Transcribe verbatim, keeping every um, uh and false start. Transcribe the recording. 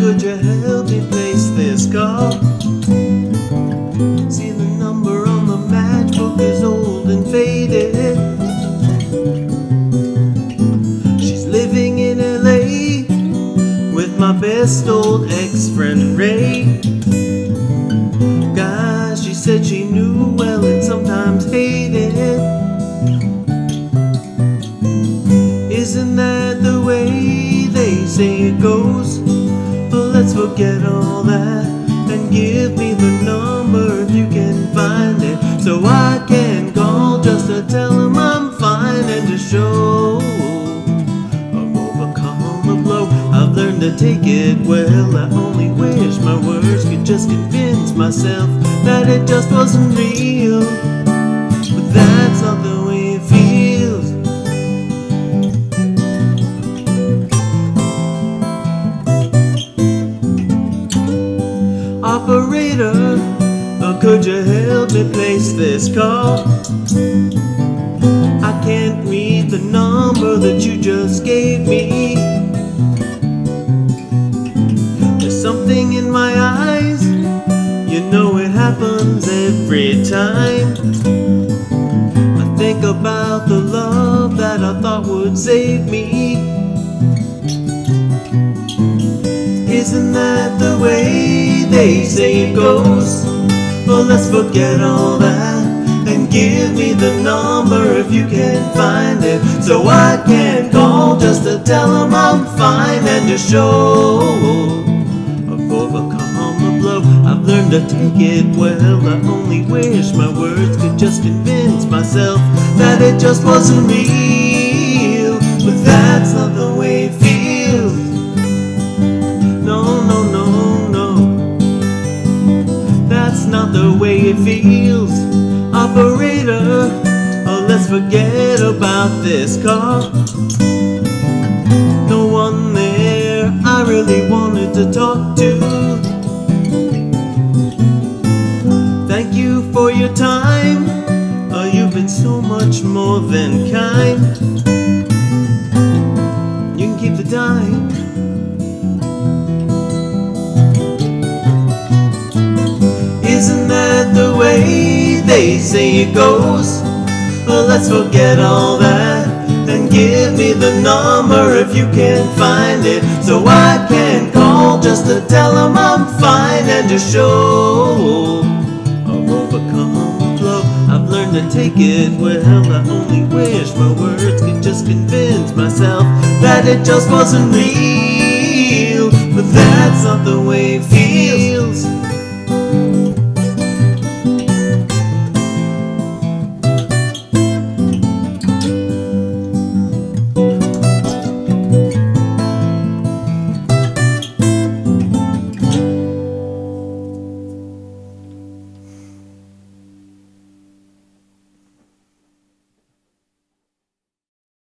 could you help me place this call? See, the number on the matchbook is old and faded. She's living in L A with my best old ex-friend Ray. Guys, she said she knew well and sometimes hated. Isn't that the way they say it goes? Well, let's forget all that and give me the number if you can find it, so I can call just to tell them I'm fine and to show I've overcome the blow. I've learned to take it well. I only wish my words could just convince myself that it just wasn't real, but that's not the way it feels. Operator, or could you help me place this call? I can't read the number that you just gave me. There's something in my eyes, you know it happens every time. I think about the love that I thought would save me. Isn't that the way they say it goes? Well, let's forget all that and give me the number if you can find it, so I can call just to tell them I'm fine and to show I've overcome the blow. I've learned to take it well. I only wish my words could just convince myself that it just wasn't real, but that's not the way it feels. No, no, no, no, that's not the way it feels. Operator, oh, let's forget about this call. No one there I really wanted to talk to. Thank you for your time. Oh, you've been so much more than kind. You can keep the dime. Isn't that the way they say it goes? Well, let's forget all that and give me the number if you can find it, so I can call just to tell them I'm fine and to show I've overcome the blow. I've learned to take it well. I only wish my words could just convince myself that it just wasn't real, but that's not the way it feels.